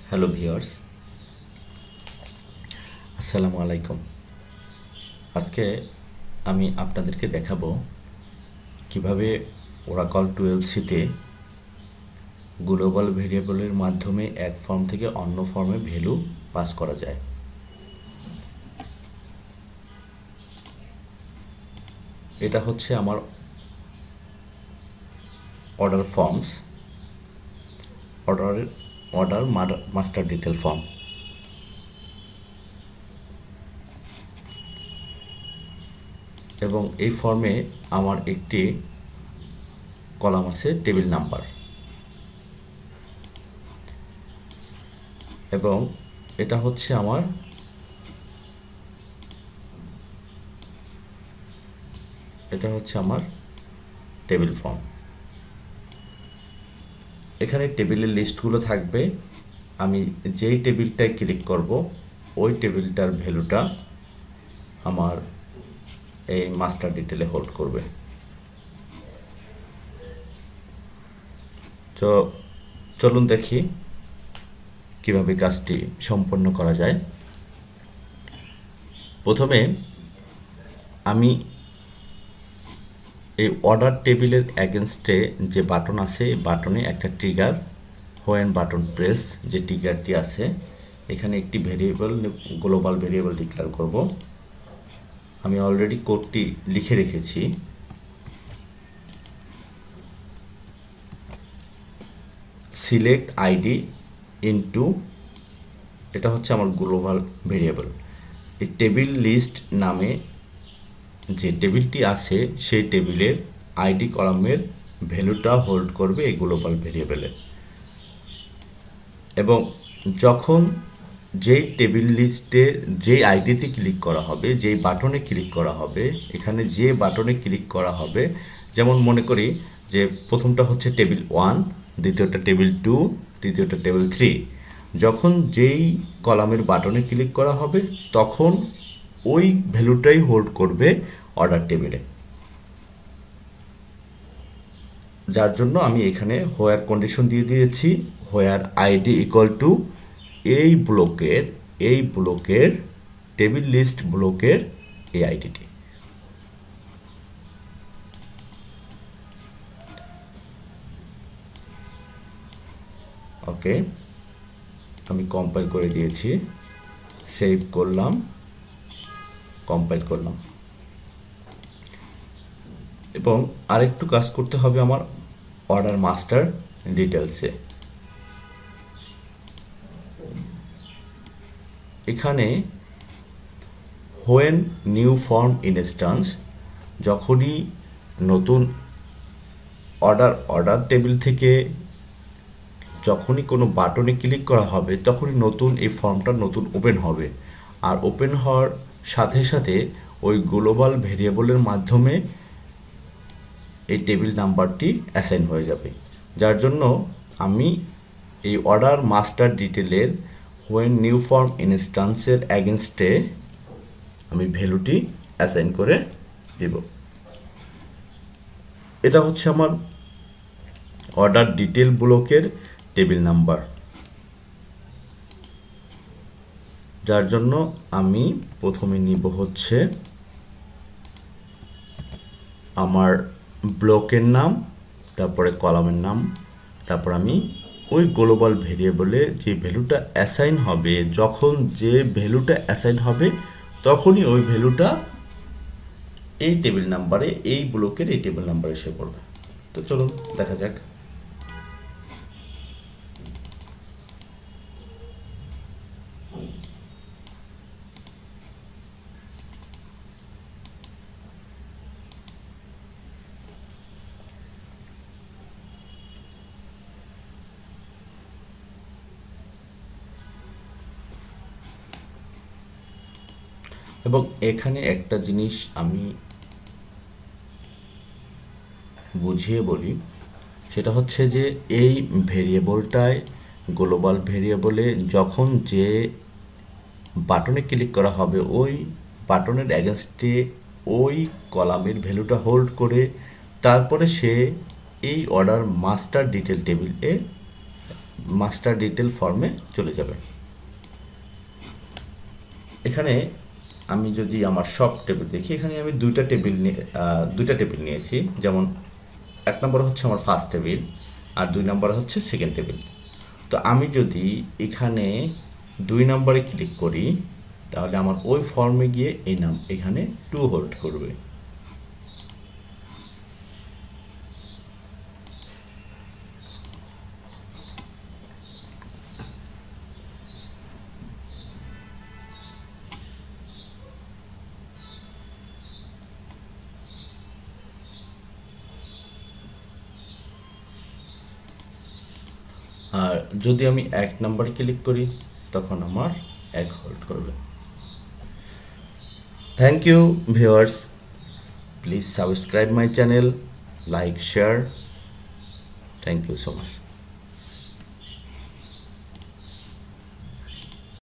Hello viewers, আসসালামু আলাইকুম। আজকে আমি আপনাদেরকে দেখাবো কিভাবে ওরাকল 12c-তে গ্লোবাল ভেরিয়েবলের মাধ্যমে এক ফর্ম থেকে অন্য ফর্মে ভ্যালু পাস করা যায়। এটা হচ্ছে আমার order forms, order master detail form. এবং এই ফর্মে আমার একটি কলাম আছে টেবিল নাম্বার, এবং এটা হচ্ছে আমার টেবিল ফর্ম। এখানে টেবিলের লিস্টগুলো থাকবে। আমি যেই টেবিলটায় ক্লিক করব ওই টেবিলটার ভ্যালুটা আমার এই মাস্টার ডিটেলে হোল্ড করবে। তো চলুন দেখি কিভাবে কাজটি সম্পন্ন করা যায়। প্রথমে আমি এই অর্ডার টেবিলের এগেনস্টে যে বাটন আছে, বাটনে একটা ট্রিগার হোয়েন বাটন প্রেস, যে ট্রিগারটি আছে এখানে একটি ভেরিয়েবল, গ্লোবাল ভেরিয়েবল ডিক্লেয়ার করব। আমি অলরেডি কোডটি লিখে রেখেছি। সিলেক্ট আইডি ইনটু, এটা হচ্ছে আমার গ্লোবাল ভেরিয়েবল। এই টেবিল লিস্ট নামে যে টেবিলটি আছে সেই টেবিলের আইডি কলামের ভ্যালুটা হোল্ড করবে এই গ্লোবাল ভেরিয়েবলে। এবং যখন যেই টেবিল লিস্টে যেই আইডিতে ক্লিক করা হবে, যেই বাটনে ক্লিক করা হবে, এখানে যে বাটনে ক্লিক করা হবে, যেমন মনে করি যে প্রথমটা হচ্ছে টেবিল 1, দ্বিতীয়টা টেবিল 2, তৃতীয়টা টেবিল 3, যখন যেই কলামের বাটনে ক্লিক করা হবে তখন ওই ভ্যালুটাই হোল্ড করবে অর্ডার টেবিলে। যার জন্য আমি এখানে হোয়ার কন্ডিশন দিয়ে দিয়েছি, হোয়ার আইডি ইকুয়াল টু এই ব্লকের টেবিল লিস্ট ব্লকের এই আইডিটি। ওকে, আমি কম্পাইল করে দিয়েছি, সেভ করলাম, কম্পাইল করলাম। এবং আরেকটু কাজ করতে হবে আমার অর্ডার মাস্টার ডিটেলসে। এখানে হোয়েন নিউ ফর্ম ইনস্ট্যান্স, যখনই নতুন অর্ডার টেবিল থেকে যখনই কোনো বাটনে ক্লিক করা হবে তখনই নতুন এই ফর্মটা নতুন ওপেন হবে। আর ওপেন হওয়ার সাথে সাথে ওই গ্লোবাল ভেরিয়েবলের মাধ্যমে এই টেবিল নাম্বারটি অ্যাসাইন হয়ে যাবে। যার জন্য আমি এই অর্ডার মাস্টার ডিটেলের হোয়েন নিউ ফর্ম ইনস্ট্যান্সের এগেনস্টে আমি ভ্যালুটি অ্যাসাইন করে দেব। এটা হচ্ছে আমার অর্ডার ডিটেল ব্লকের টেবিল নাম্বার। যার জন্য আমি প্রথমে নিব হচ্ছে আমার ব্লকের নাম, তারপরে কলামের নাম, তারপর আমি ওই গ্লোবাল ভেরিয়েবলে যে ভ্যালুটা অ্যাসাইন হবে, যখন যে ভ্যালুটা অ্যাসাইন হবে তখনই ওই ভ্যালুটা এই টেবিল নাম্বারে, এই ব্লকের এই টেবিল নাম্বারে এসে পড়বে। তো চলুন দেখা যাক। এবং এখানে একটা জিনিস আমি বুঝিয়ে বলি, সেটা হচ্ছে যে এই ভেরিয়েবলটায়, গ্লোবাল ভেরিয়েবলে যখন যে বাটনে ক্লিক করা হবে ওই বাটনের এগেনস্টে ওই কলামের ভ্যালুটা হোল্ড করে তারপরে সে এই অর্ডার মাস্টার ডিটেল টেবিলে মাস্টার ডিটেল ফর্মে চলে যাবে। এখানে আমি যদি আমার সব টেবিল দেখি, এখানে আমি দুইটা টেবিল নিয়েছি। যেমন 1 নম্বর হচ্ছে আমার ফার্স্ট টেবিল, আর 2 নম্বর হচ্ছে সেকেন্ড টেবিল। তো আমি যদি এখানে 2 নম্বরে ক্লিক করি, তাহলে আমার ওই ফর্মে গিয়ে এখানে টু হোল্ড করবে। আর যদি আমি 1 নম্বরে ক্লিক করি, তখন আমার 1 হোল্ড করবে। Thank you viewers, please subscribe my channel, like, share. Thank you so much.